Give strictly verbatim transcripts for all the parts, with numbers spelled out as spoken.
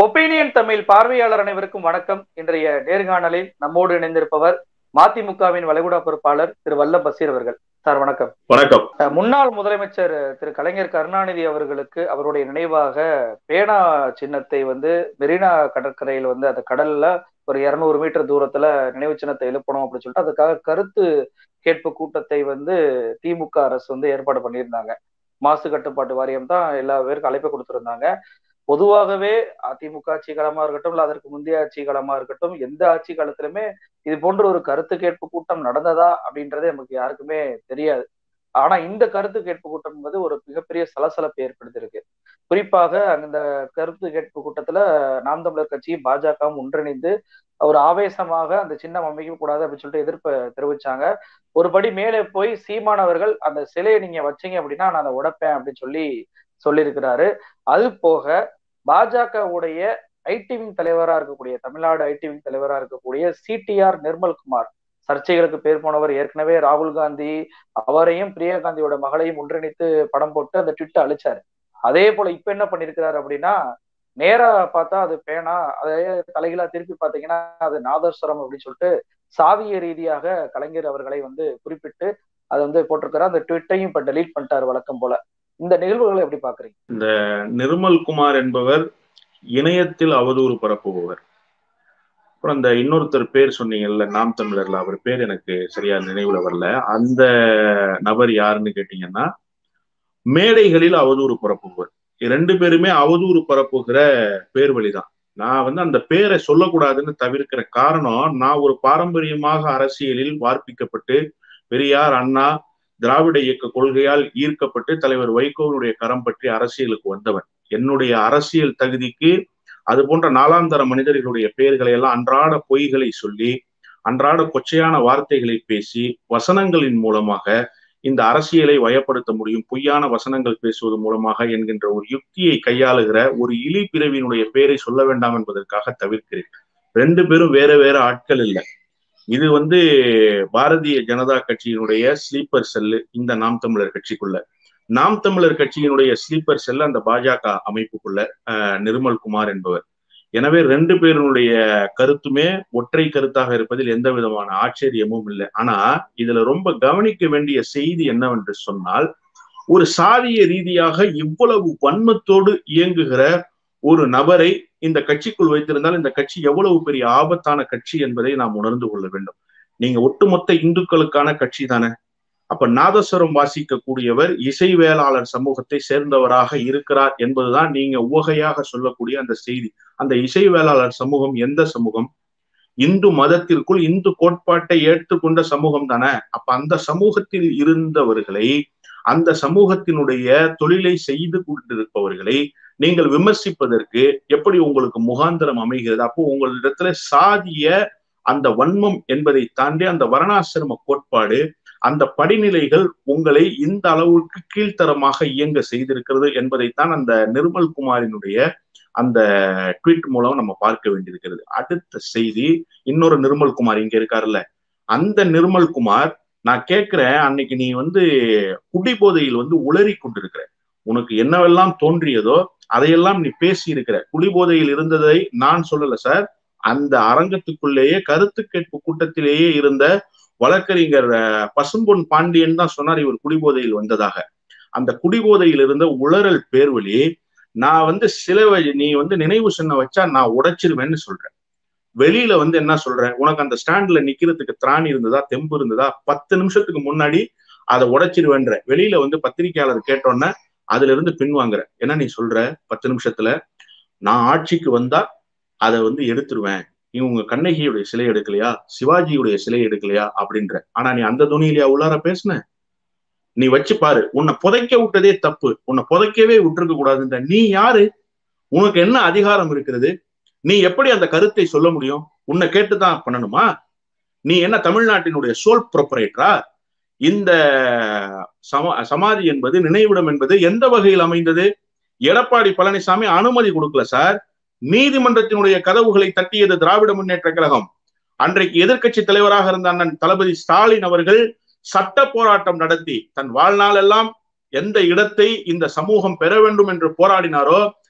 Opinion Tamil பார்வையாளர் அனைவருக்கும் வணக்கம். இன்றைய நேர்காணலில் நம்மோடு இணைந்திருப்பவர் மதிமுகவின் வளைகுடா பொறுப்பாளர் திரு வல்ல பசீர் அவர்கள். சார் வணக்கம். வணக்கம். முன்னாள் முதலமைச்சர் திரு கலைஞர் கருணாநிதி அவர்களுக்கு அவருடைய நினைவாக பேனா சின்னத்தை வந்து மெரினா கடற்கரையில் வந்து அந்த கடல்ல ஒரு இருநூறு மீட்டர் தூரத்துல நினைவு சின்னத்தை எழுப்பணும் அப்படின்னு சொல்லிட்டு அதுக்காக கருத்து கேட்பு கூட்டத்தை வந்து திமுக அரசு வந்து ஏற்பாடு பண்ணியிருந்தாங்க. மாசு கட்டுப்பாட்டு வாரியம் தான் எல்லா பேருக்கும் அழைப்பு கொடுத்திருந்தாங்க. பொதுவாகவே அதிமுக ஆட்சி காலமா இருக்கட்டும் இல்ல அதற்கு முந்தைய ஆட்சி காலமா இருக்கட்டும் எந்த ஆட்சி காலத்திலுமே இது போன்ற ஒரு கருத்து கேட்பு கூட்டம் நடந்ததா அப்படின்றதே நமக்கு யாருக்குமே தெரியாது. ஆனா இந்த கருத்து கேட்பு கூட்டம் என்பது ஒரு மிகப்பெரிய சலசலப்பை ஏற்படுத்தியிருக்கு. குறிப்பாக அந்த கருத்து கேட்பு கூட்டத்துல நாம் தமிழர் கட்சியும் பாஜகவும் ஒன்றிணைந்து ஒரு ஆவேசமாக அந்த சின்னம் அமைக்க கூடாது அப்படின்னு சொல்லிட்டு எதிர்ப்பு தெரிவிச்சாங்க. ஒரு படி மேலே போய் சீமானவர்கள் அந்த சிலையை நீங்க வச்சீங்க அப்படின்னா நான் அதை உடைப்பேன் அப்படின்னு சொல்லி சொல்லியிருக்கிறாரு. அது போக பாஜகவுடைய ஐடி விங் தலைவரா இருக்கக்கூடிய தமிழ்நாடு ஐடி விங் தலைவரா இருக்கக்கூடிய சிடிஆர் நிர்மல்குமார், சர்ச்சைகளுக்கு பேர் போனவர், ஏற்கனவே ராகுல் காந்தி அவரையும் பிரியங்கா காந்தியோட மகளையும் ஒன்றிணைத்து படம் போட்டு அந்த ட்விட்டை அழிச்சாரு. அதே போல இப்ப என்ன பண்ணிருக்கிறாரு அப்படின்னா, நேரா பார்த்தா அது பேனா, அதே தலைகீழா திருப்பி பாத்தீங்கன்னா அது நாதஸ்வரம் அப்படின்னு சொல்லிட்டு சாதிய ரீதியாக கலைஞர் அவர்களை வந்து குறிப்பிட்டு அதை வந்து போட்டிருக்காரு. அந்த ட்விட்டையும் இப்ப டெலீட் பண்ணிட்டாரு வழக்கம் போல. இந்த நிகழ்வுகளை எப்படி பாக்குறீங்க? இந்த நிர்மல்குமார் என்பவர் இணையத்தில் அவதூறு பரப்புபவர். அப்புறம் அந்த இன்னொருத்தர் பேர் சொன்னீங்கல்ல, நாம் தமிழர்ல, அவர் பேர் எனக்கு சரியா நினைவுல வரல. அந்த நபர் யாருன்னு கேட்டீங்கன்னா மேடைகளில் அவதூறு பரப்புபவர். ரெண்டு பேருமே அவதூறு பரப்புகிற பேர் வழிதான். நான் வந்து அந்த பேரை சொல்லக்கூடாதுன்னு தவிர்க்கிற காரணம், நான் ஒரு பாரம்பரியமாக அரசியலில் வார்ப்பிக்கப்பட்டு பெரியார், அண்ணா, திராவிட இயக்க கொள்கையால் ஈர்க்கப்பட்டு தலைவர் வைகோவினுடைய கரம் பற்றி அரசியலுக்கு வந்தவன். என்னுடைய அரசியல் தகுதிக்கு அது போன்ற நாலாந்தர மனிதர்களுடைய பெயர்களை எல்லாம் அன்றாட பொய்களை சொல்லி அன்றாட கொச்சையான வார்த்தைகளை பேசி வசனங்களின் மூலமாக இந்த அரசியலை வயப்படுத்த முடியும், பொய்யான வசனங்கள் பேசுவது மூலமாக என்கின்ற ஒரு யுக்தியை கையாளுகிற ஒரு இழி பிறவியினுடைய பெயரை சொல்ல வேண்டாம் என்பதற்காக தவிர்க்கிறேன். ரெண்டு பேரும் வேற வேற ஆட்கள் இல்லை. இது வந்து பாரதிய ஜனதா கட்சியினுடைய ஸ்லீப்பர் செல்லு இந்த நாம் தமிழர் கட்சிக்குள்ள, நாம் தமிழர் கட்சியினுடைய ஸ்லீப்பர் செல்லு அந்த பாஜக அமைப்புக்குள்ள அஹ் நிர்மல்குமார் என்பவர். எனவே ரெண்டு பேருடைய கருத்துமே ஒற்றை கருத்தாக இருப்பதில் எந்த விதமான ஆச்சரியமும் இல்லை. ஆனா இதுல ரொம்ப கவனிக்க வேண்டிய செய்தி என்னவென்று சொன்னால், ஒரு சாதிய ரீதியாக இவ்வளவு வன்மத்தோடு இயங்குகிற ஒரு நபரை இந்த கட்சிக்குள் வைத்திருந்தால் இந்த கட்சி எவ்வளவு பெரிய ஆபத்தான கட்சி என்பதை நாம் உணர்ந்து கொள்ள வேண்டும். நீங்க ஒட்டுமொத்த இந்துக்களுக்கான கட்சி தானே. அப்ப நாதஸ்வரம் வாசிக்க கூடியவர் இசை வேளாளர் சமூகத்தை சேர்ந்தவராக இருக்கிறார் என்பதுதான் நீங்க உவகையாக சொல்லக்கூடிய அந்த செய்தி. அந்த இசை வேளாளர் சமூகம் எந்த சமூகம்? இந்து மதத்திற்குள் இந்து கோட்பாட்டை ஏற்றுக்கொண்ட சமூகம் தானே. அப்ப அந்த சமூகத்தில் இருந்தவர்களை, அந்த சமூகத்தினுடைய தொழிலை செய்து கொண்டிருப்பவர்களை நீங்கள் விமர்சிப்பதற்கு எப்படி உங்களுக்கு முகாந்திரம் அமைகிறது? அப்போ உங்களிடத்துல சாதிய அந்த வன்மம் என்பதை தாண்டி அந்த வர்ணாசிரம கோட்பாடு, அந்த படிநிலைகள் உங்களை இந்த அளவுக்கு கீழ்த்தரமாக இயங்க செய்திருக்கிறது என்பதைத்தான் அந்த நிர்மல்குமாரினுடைய அந்த ட்வீட் மூலம் நம்ம பார்க்க வேண்டியிருக்கிறது. அடுத்த செய்தி, இன்னொரு நிர்மல்குமார் இங்க இருக்காருல்ல, அந்த நிர்மல்குமார், நான் கேட்கிறேன், அன்னைக்கு நீ வந்து குடிபோதையில் வந்து உளறி கொண்டிருக்கிற, உனக்கு என்னவெல்லாம் தோன்றியதோ அதையெல்லாம் நீ பேசி இருக்கிற. குடிபோதையில் இருந்ததை நான் சொல்லல சார், அந்த அரங்கத்துக்குள்ளேயே கருத்து கேட்பு கூட்டத்திலேயே இருந்த வழக்கறிஞர் பசும்பொன் பாண்டியன் தான் சொன்னார் இவர் குடிபோதையில் வந்ததாக. அந்த குடிபோதையில் இருந்த உளறல் பேர்வழி, நான் வந்து சில நீ வந்து நினைவு சின்ன வச்சா நான் உடைச்சிருவேன்னு சொல்றேன். வெளியில வந்து என்ன சொல்றேன், உனக்கு அந்த ஸ்டாண்ட்ல நிக்கிறதுக்கு திராணி இருந்ததா, தெம்பு இருந்ததா, பத்து நிமிஷத்துக்கு முன்னாடி அதை உடைச்சிருவேன்ற. வெளியில வந்து பத்திரிகையாளர் கேட்டோன்னே அதுல இருந்து பின்வாங்குற. என்ன நீ சொல்ற, பத்து நிமிஷத்துல நான் ஆட்சிக்கு வந்தா அதை வந்து எடுத்துருவேன், நீ உங்க கண்ணகியுடைய சிலை எடுக்கலையா, சிவாஜியுடைய சிலை எடுக்கலையா அப்படின்ற. ஆனா நீ அந்த துணியிலையா உள்ளார பேசுன? நீ வச்சு பாரு, உன்னை புதைக்க விட்டதே தப்பு, உன்னை புதைக்கவே விட்டுருக்க கூடாதுன்ற. நீ யாரு? உனக்கு என்ன அதிகாரம் இருக்கிறது? நீ எப்படி அந்த கருத்தை சொல்ல முடியும்? உன்னை கேட்டுதான் பண்ணணுமா? நீ என்ன தமிழ்நாட்டினுடைய சோல் ப்ரொப்பரேட்டரா? இந்த சமா சமாதி என்பது, நினைவிடம் என்பது எந்த வகையில் அமைந்தது? எடப்பாடி பழனிசாமி அனுமதி கொடுக்கல சார். நீதிமன்றத்தினுடைய கதவுகளை தட்டியது திராவிட முன்னேற்ற கழகம். அன்றைக்கு எதிர்கட்சி தலைவராக இருந்த அண்ணன் தளபதி ஸ்டாலின் அவர்கள் சட்ட போராட்டம் நடத்தி தன் வாழ்நாள் எல்லாம் எந்த இடத்தை இந்த சமூகம் பெற வேண்டும் என்று போராடினாரோ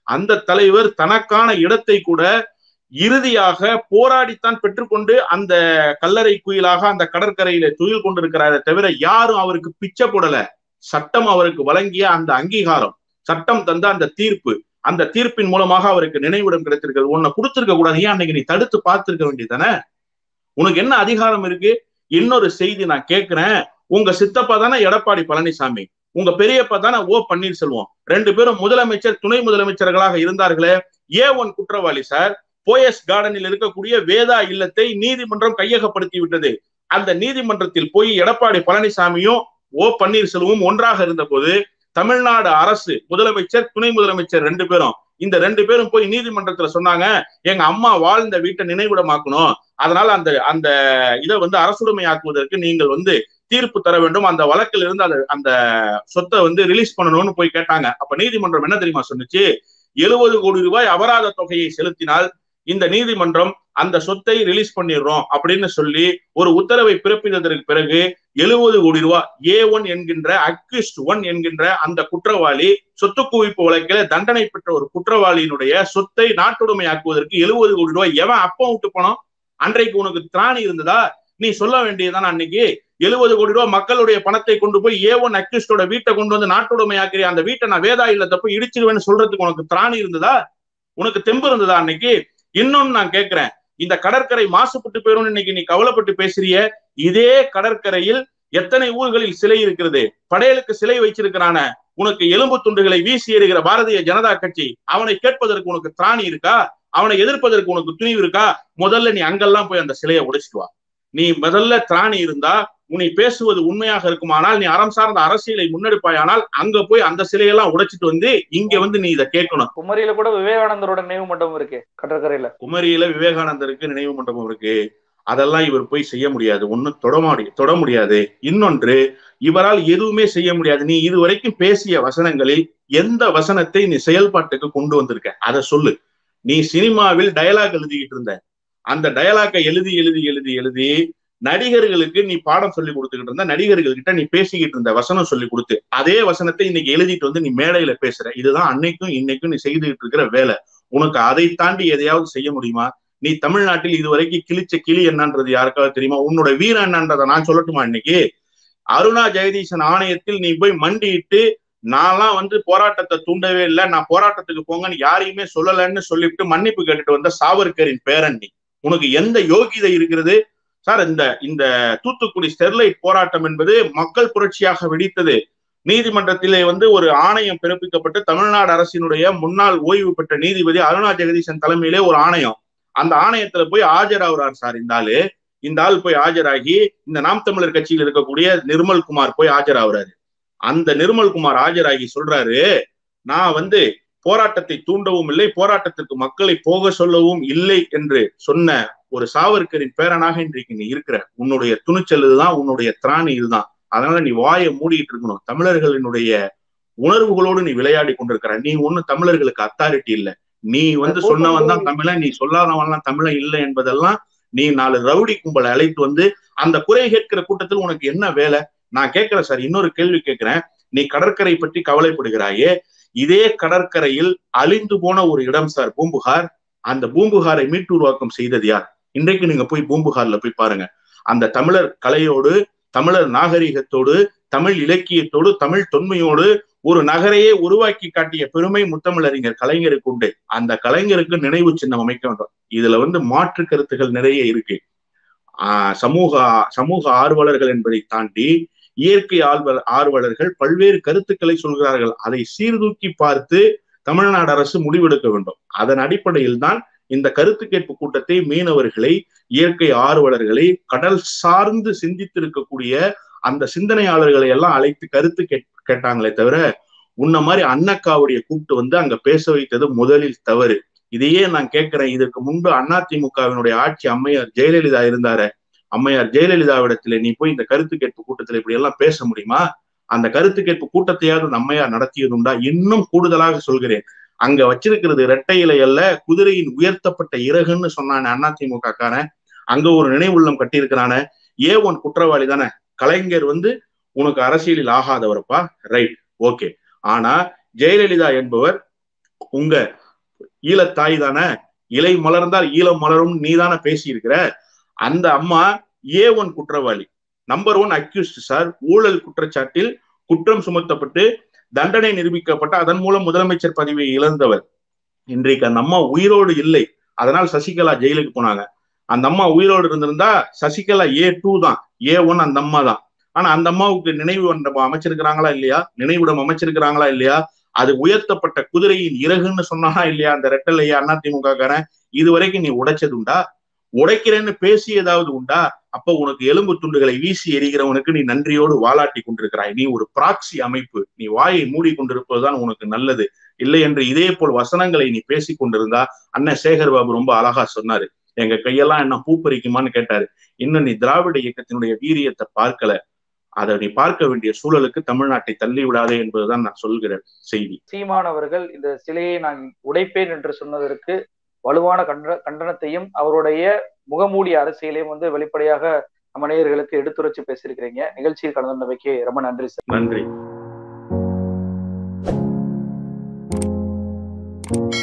அந்த தலைவர் தனக்கான இடத்தை கூட இறுதியாக போராடித்தான் பெற்றுக்கொண்டு அந்த கல்லறை குயிலாக அந்த கடற்கரையில துயில் கொண்டிருக்கிறாரே தவிர யாரும் அவருக்கு பிச்சை போடல. சட்டம் அவருக்கு வழங்கிய அந்த அங்கீகாரம், சட்டம் தந்த அந்த தீர்ப்பு, அந்த தீர்ப்பின் மூலமாக அவருக்கு நினைவிடம் கிடைத்திருக்கிறது. உன்னை கொடுத்திருக்க கூடாது, ஏன் அன்னைக்கு நீ தடுத்து பார்த்திருக்க வேண்டியதானே? உனக்கு என்ன அதிகாரம் இருக்கு? இன்னொரு செய்தி நான் கேட்கிறேன், உங்க சித்தப்பா தானே எடப்பாடி பழனிசாமி, உங்க பெரியப்பா தானே ஓ பன்னீர்செல்வம், ரெண்டு பேரும் முதலமைச்சர் துணை முதலமைச்சர்களாக இருந்தார்களே. ஏ ஒன் குற்றவாளி சார். போயஸ் கார்டனில் இருக்கக்கூடிய வேதா இல்லத்தை நீதிமன்றம் கையகப்படுத்தி விட்டது. அந்த நீதிமன்றத்தில் போய் எடப்பாடி பழனிசாமியும் ஓ பன்னீர்செல்வமும் ஒன்றாக இருந்த போது தமிழ்நாடு அரசு முதலமைச்சர் துணை முதலமைச்சர் ரெண்டு பேரும் இந்த ரெண்டு பேரும் போய் நீதிமன்றத்துல சொன்னாங்க, எங்க அம்மா வாழ்ந்த வீட்டை நினைவிடமாக்கணும், அதனால அந்த அந்த இதை வந்து அரசுடைமையாக்குவதற்கு நீங்கள் வந்து தீர்ப்பு தர வேண்டும், அந்த வழக்கில் இருந்து அந்த அந்த சொத்தை வந்து ரிலீஸ் பண்ணணும்னு போய் கேட்டாங்க. அப்ப நீதிமன்றம் என்ன தெரியுமா சொன்னுச்சு? எழுபது கோடி ரூபாய் அபராத தொகையை செலுத்தினால் இந்த நீதிமன்றம் அந்த சொத்தை ரிலீஸ் பண்ணிடுறோம் அப்படின்னு சொல்லி ஒரு உத்தரவை பிறப்பித்ததற்கு பிறகு எழுபது கோடி ரூபாய் ஏ ஒன் என்கின்ற அக்யூஸ்ட் ஒன் என்கின்ற அந்த குற்றவாளி, சொத்து குவிப்பு வழக்கில தண்டனை பெற்ற ஒரு குற்றவாளியினுடைய சொத்தை நாட்டுடைமையாக்குவதற்கு எழுபது கோடி ரூபாய் எவன் அப்பம் விட்டு போனோம்? அன்றைக்கு உனக்கு திராணி இருந்ததா? நீ சொல்ல வேண்டியதுதானே அன்னைக்கு. எழுபது கோடி ரூபாய் மக்களுடைய பணத்தை கொண்டு போய் ஏ ஒன் அக்யூஸ்டோட வீட்டை கொண்டு வந்து நாட்டுடைமையாக்கிறேன், அந்த வீட்டை நான் வேதா இல்லத்தை போய் இடிச்சிருவேன்னு சொல்றதுக்கு உனக்கு திராணி இருந்ததா? உனக்கு தெம்பு இருந்ததா அன்னைக்கு? இன்னொன்னு நான் கேட்கிறேன், இந்த கடற்கரை மாசுபட்டு போயிரும் இன்னைக்கு நீ கவலைப்பட்டு பேசுறிய. இதே கடற்கரையில் எத்தனை ஊர்களில் சிலை இருக்கிறது? படையலுக்கு சிலை வச்சிருக்கிறான. உனக்கு எலும்பு துண்டுகளை வீசி எறிகிற பாரதிய ஜனதா கட்சி, அவனை கேட்பதற்கு உனக்கு திராணி இருக்கா? அவனை எதிர்ப்பதற்கு உனக்கு துணிவு இருக்கா? முதல்ல நீ அங்கெல்லாம் போய் அந்த சிலையை உடைச்சிட்டு வா. நீ முதல்ல திராணி இருந்தா, உன்னை பேசுவது உண்மையாக இருக்குமானால், நீ அறம் சார்ந்த அரசியலை முன்னெடுப்பாயானால் அங்க போய் அந்த சிலையெல்லாம் உடைச்சிட்டு வந்து இங்க வந்து நீ இதை கேட்கணும். குமரியில கூட விவேகானந்தரோட நினைவு மண்டபம் இருக்கு கடற்கரையில. குமரியில விவேகானந்தருக்கு நினைவு மண்டபம் இருக்கு. அதெல்லாம் இவர் போய் செய்ய முடியாது, ஒன்னும் தொடமாடி தொட முடியாது. இன்னொன்று, இவரால் எதுவுமே செய்ய முடியாது. நீ இதுவரைக்கும் பேசிய வசனங்களில் எந்த வசனத்தை நீ செயல்பாட்டுக்கு கொண்டு வந்திருக்க? அதை சொல்லு. நீ சினிமாவில் டயலாக் எழுதிக்கிட்டு இருந்த, அந்த டயலாக்கை எழுதி எழுதி எழுதி எழுதி நடிகர்களுக்கு நீ பாடம் சொல்லி கொடுத்துக்கிட்டு இருந்த, நடிகர்கள் கிட்ட நீ பேசிக்கிட்டு இருந்த வசனம் சொல்லி கொடுத்து அதே வசனத்தை இன்னைக்கு எழுதிட்டு வந்து நீ மேடையில பேசுற. இதுதான் அன்னைக்கும் இன்னைக்கும் நீ செய்துகிட்டு இருக்கிற வேலை. உனக்கு அதை தாண்டி எதையாவது செய்ய முடியுமா? நீ தமிழ்நாட்டில் இதுவரைக்கும் கிழிச்ச கிளி என்னன்றது யாருக்காவது தெரியுமா? உன்னோட வீரம் என்னன்றதை நான் சொல்லட்டுமா? இன்னைக்கு அருணா ஜெகதீசன் ஆணையத்தில் நீ போய் மண்டிட்டு, நான்லாம் வந்து போராட்டத்தை தூண்டவே இல்லை, நான் போராட்டத்துக்கு போங்கன்னு யாரையுமே சொல்லலைன்னு சொல்லிட்டு மன்னிப்பு கேட்டுட்டு வந்த சாவர்கரின் பேரன் நீ. உனக்கு எந்த யோகிதை இருக்கிறது சார்? இந்த இந்த தூத்துக்குடி ஸ்டெர்லைட் போராட்டம் என்பது மக்கள் புரட்சியாக வெடித்தது. நீதிமன்றத்திலே வந்து ஒரு ஆணையம் பிறப்பிக்கப்பட்டு தமிழ்நாடு அரசினுடைய முன்னாள் ஓய்வு பெற்ற நீதிபதி அருணா ஜெகதீசன் தலைமையிலே ஒரு ஆணையம், அந்த ஆணையத்துல போய் ஆஜராகிறார் சார் இந்த ஆளு. இந்த ஆள் போய் ஆஜராகி இந்த நாம் தமிழர் கட்சியில் இருக்கக்கூடிய நிர்மல் குமார் போய் ஆஜராகிறாரு. அந்த நிர்மல் குமார் ஆஜராகி சொல்றாரு, நான் வந்து போராட்டத்தை தூண்டவும் இல்லை, போராட்டத்திற்கு மக்களை போக சொல்லவும் இல்லை என்று சொன்ன ஒரு சாவர்கரின் பேரனாக இன்றைக்கு நீ இருக்கிற. உன்னுடைய துணிச்சல் இதுதான், உன்னுடைய திராணி இதுதான். அதனால நீ வாயை மூடிட்டு இருக்கணும். தமிழர்களினுடைய உணர்வுகளோடு நீ விளையாடி கொண்டிருக்கிற. நீ ஒன்னும் தமிழர்களுக்கு அத்தாரிட்டி இல்லை. நீ வந்து சொன்னவன் தான் தமிழன், நீ சொல்லாதவன்லாம் தமிழன் இல்லை என்பதெல்லாம் நீ நாலு ரவுடி கும்பலை அழைத்து வந்து அந்த குறை கேட்கிற கூட்டத்தில் உனக்கு என்ன வேலை? நான் கேட்கிறேன் சார், இன்னொரு கேள்வி கேட்கிறேன். நீ கடற்கரை பற்றி கவலைப்படுகிறாயே, இதே கடற்கரையில் அழிந்து போன ஒரு இடம் சார் பூம்புகார். அந்த பூம்புகாரை மீட்டுருவாக்கம் செய்தது யார்? இன்றைக்கு நீங்க போய் பூம்புகார்ல போய் பாருங்க. அந்த தமிழர் கலையோடு, தமிழர் நாகரிகத்தோடு, தமிழ் இலக்கியத்தோடு, தமிழ் தொன்மையோடு ஒரு நகரையே உருவாக்கி காட்டிய பெருமை முத்தமிழறிஞர் கலைஞருக்கு உண்டு. அந்த கலைஞருக்கு நினைவு சின்னம் அமைக்க வேண்டும். இதுல வந்து மாற்று கருத்துகள் நிறைய இருக்கு. ஆஹ் சமூக சமூக ஆர்வலர்கள் என்பதை தாண்டி இயற்கை ஆர்வ ஆர்வலர்கள் பல்வேறு கருத்துக்களை சொல்கிறார்கள். அதை சீர்தூக்கி பார்த்து தமிழ்நாடு அரசு முடிவெடுக்க வேண்டும். அதன் அடிப்படையில் தான் இந்த கருத்து கேட்பு கூட்டத்தை மீனவர்களை, இயற்கை ஆர்வலர்களை, கடல் சார்ந்து சிந்தித்திருக்கக்கூடிய அந்த சிந்தனையாளர்களை எல்லாம் அழைத்து கருத்து கேட் கேட்டாங்களே தவிர உன்ன மாதிரி அண்ணக்காவுடைய கூப்பிட்டு வந்து அங்க பேச வைத்தது முதலில் தவறு. இதையே நான் கேட்கிறேன். இதற்கு முன்பு அதிமுகவினுடைய ஆட்சி அம்மையார் ஜெயலலிதா இருந்தாரு. அம்மையார் ஜெயலலிதாவிடத்துல நீ போய் இந்த கருத்து கேட்பு கூட்டத்துல இப்படி எல்லாம் பேச முடியுமா? அந்த கருத்து கேட்பு கூட்டத்தையாவது அம்மையார் நடத்தியதுண்டா? இன்னும் கூடுதலாக சொல்கிறேன், அங்க வச்சிருக்கிறது இரட்டை இலை அல்ல, குதிரையின் உயர்த்தப்பட்ட இறகுன்னு சொன்னான அதிமுக காரன். அங்க ஒரு நினைவுள்ளம் கட்டியிருக்கிறான. ஏ ஒன் குற்றவாளி தானே கலைஞர். வந்து உனக்கு அரசியலில் ஆகாதவரப்பா, ரைட், ஓகே. ஆனா ஜெயலலிதா என்பவர் உங்க ஈழத்தாய் தானே, இலை மலர்ந்தால் ஈழம் மலரும் நீதானே பேசி இருக்கிற. அந்த அம்மா ஏ ஒன் குற்றவாளி, நம்பர் ஒன் அக்யூஸ்ட் சார். ஊழல் குற்றச்சாட்டில் குற்றம் சுமத்தப்பட்டு தண்டனை நிரூபிக்கப்பட்ட அதன் மூலம் முதலமைச்சர் பதவியை இழந்தவர். இன்றைக்கு அந்த அம்மா உயிரோடு இல்லை, அதனால் சசிகலா ஜெயிலுக்கு போனாங்க. அந்த அம்மா உயிரோடு இருந்திருந்தா சசிகலா ஏ டூ தான், ஏ ஒன் அந்த அம்மா தான். ஆனா அந்த அம்மாவுக்கு நினைவு மண்டபம் அமைச்சிருக்கிறாங்களா இல்லையா, நினைவிடம் அமைச்சிருக்கிறாங்களா இல்லையா, அது உயர்த்தப்பட்ட குதிரையின் இறகுன்னு சொன்னானா இல்லையா அந்த ரெட்டலையா அதிமுக காரன்? இது வரைக்கும் நீ உடைச்சது உண்டா? உடைக்கிறேன்னு பேசியதாவது உண்டா? அப்ப உனக்கு எலும்பு துண்டுகளை வீசி எறிகிறவனுக்கு நீ நன்றியோடு வாலாட்டி கொண்டிருக்கிறாய். நீ ஒரு பிராக்சி அமைப்பு, நீ வாயை மூடி கொண்டிருப்பதுதான் உனக்கு நல்லது. இல்லை என்று இதே போல் வசனங்களை நீ பேசி கொண்டிருந்தா, அண்ணன் சேகர் பாபு ரொம்ப அழகா சொன்னாரு, எங்க கையெல்லாம் என்ன பூ பறிக்குமான்னு கேட்டாரு. இன்னும் நீ திராவிட இயக்கத்தினுடைய வீரியத்தை பார்க்கல, அதை நீ பார்க்க வேண்டிய சூழலுக்கு தமிழ்நாட்டை தள்ளி விடாதே என்பதுதான் நான் சொல்கிற செய்தி. சீமான் அவர்கள் இந்த சிலையை நான் உடைப்பேன் என்று சொன்னதற்கு வலுவான கண்ட கண்டனத்தையும் அவருடைய முகமூடி அரசியலையும் வந்து வெளிப்படையாக நம்ம நேயர்களுக்கு எடுத்துரைச்சு பேசியிருக்கிறீங்க. நிகழ்ச்சியில் கலந்து கொண்டமைக்கு ரொம்ப நன்றி சார். நன்றி.